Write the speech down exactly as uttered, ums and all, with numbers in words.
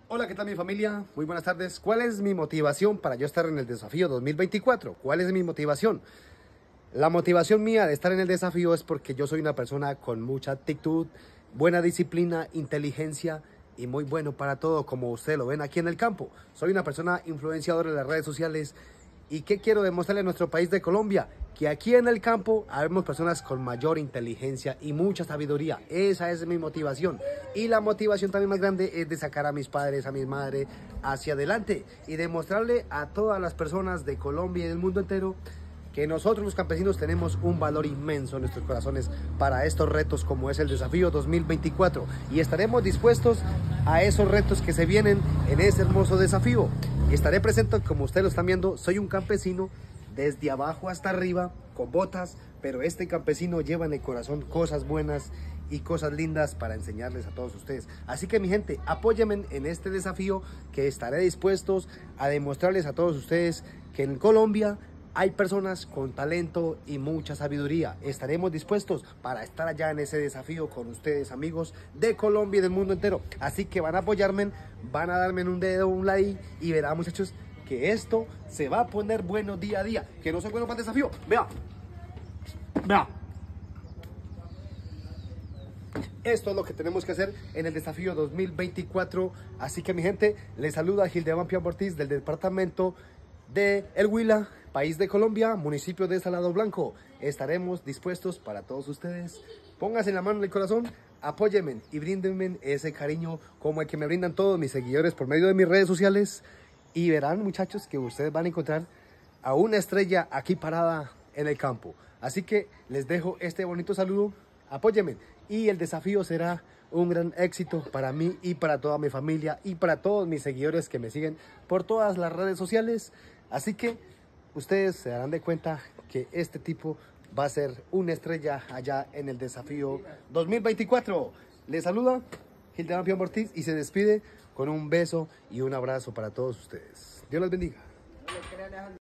Hola, ¿qué tal mi familia? Muy buenas tardes. ¿Cuál es mi motivación para yo estar en el desafío dos mil veinticuatro? ¿Cuál es mi motivación? La motivación mía de estar en el desafío es porque yo soy una persona con mucha actitud, buena disciplina, inteligencia y muy bueno para todo, como ustedes lo ven aquí en el campo. Soy una persona influenciadora en las redes sociales. ¿Y qué quiero demostrarle a nuestro país de Colombia? Que aquí en el campo habemos personas con mayor inteligencia y mucha sabiduría. Esa es mi motivación. Y la motivación también más grande es de sacar a mis padres, a mi madre hacia adelante y demostrarle a todas las personas de Colombia y del mundo entero que nosotros los campesinos tenemos un valor inmenso en nuestros corazones para estos retos como es el desafío dos mil veinticuatro, y estaremos dispuestos a esos retos que se vienen en ese hermoso desafío. Estaré presente, como ustedes lo están viendo, soy un campesino desde abajo hasta arriba con botas, pero este campesino lleva en el corazón cosas buenas y cosas lindas para enseñarles a todos ustedes. Así que mi gente, apóyenme en este desafío, que estaré dispuestos a demostrarles a todos ustedes que en Colombia hay personas con talento y mucha sabiduría. Estaremos dispuestos para estar allá en ese desafío con ustedes, amigos de Colombia y del mundo entero. Así que van a apoyarme, van a darme un dedo, un like, y verán, muchachos, que esto se va a poner bueno día a día. Que no soy bueno para el desafío. Vea, vea. Esto es lo que tenemos que hacer en el desafío dos mil veinticuatro. Así que mi gente, les saluda Gildevan Pian Ortiz del departamento de El Huila, país de Colombia, municipio de Salado Blanco. Estaremos dispuestos para todos ustedes. Pónganse la mano en el corazón, apóyenme y bríndenme ese cariño como el que me brindan todos mis seguidores por medio de mis redes sociales. Y verán, muchachos, que ustedes van a encontrar a una estrella aquí parada en el campo. Así que les dejo este bonito saludo, apóyenme, y el desafío será un gran éxito para mí y para toda mi familia y para todos mis seguidores que me siguen por todas las redes sociales. Así que ustedes se darán de cuenta que este tipo va a ser una estrella allá en el desafío dos mil veinticuatro. Les saluda Gildevan Pian Ortiz y se despide con un beso y un abrazo para todos ustedes. Dios los bendiga.